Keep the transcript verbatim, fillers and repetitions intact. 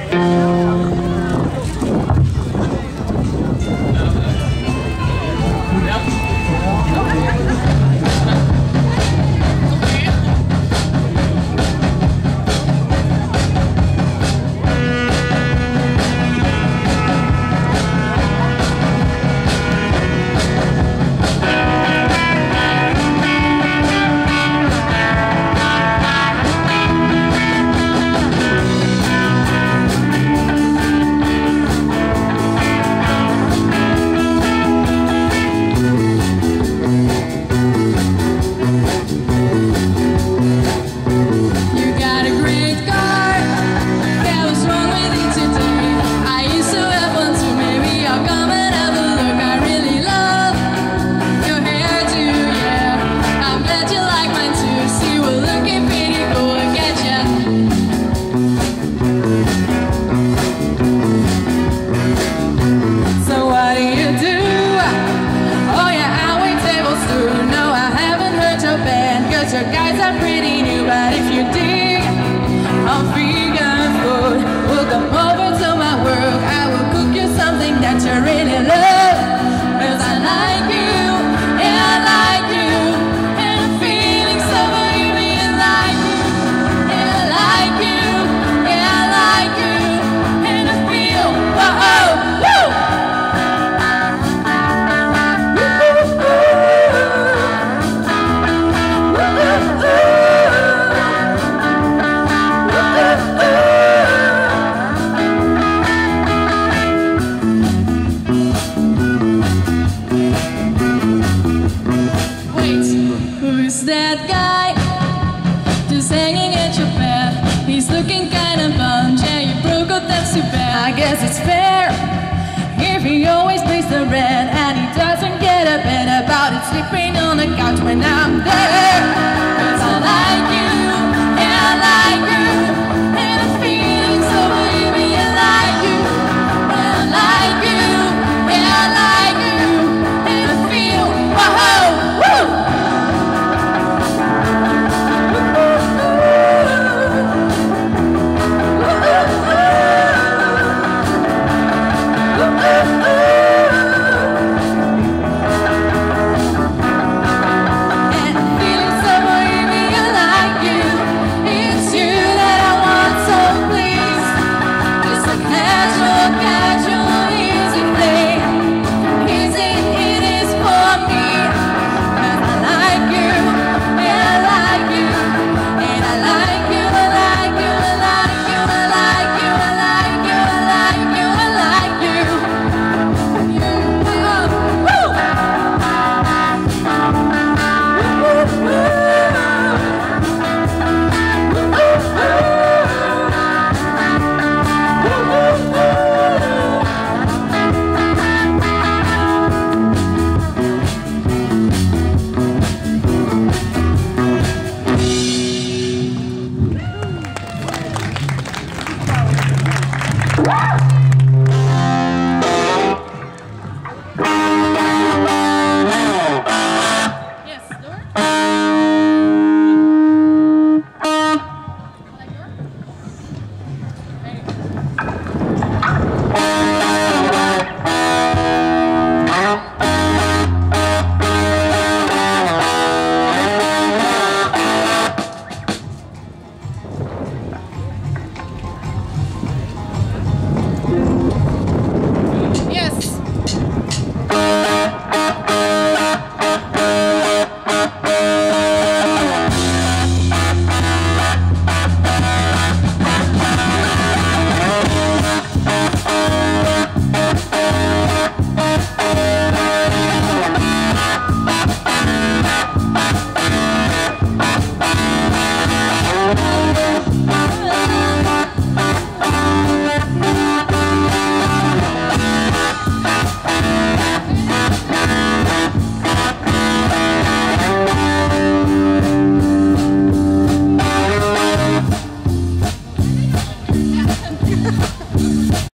Your guys are pretty new, but if you dig on vegan food, we'll come over to my work. I will cook you something that you really love. Cause I like you, and I like you, and I'm feeling so baby, I like you, and I like you, and I like you, and I feel, whoa, woo! Who's that guy just hanging at your bed? He's looking kind of bummed. Yeah, you broke up, that's too bad. I guess it's fair if he always pays the rent and he doesn't get a bit about it, sleeping on the couch when I'm there. Cause I like you, and I like you, and I'm feeling so baby, I like you, and I like you, and I like you, and I feel, whoa, woo! Woo!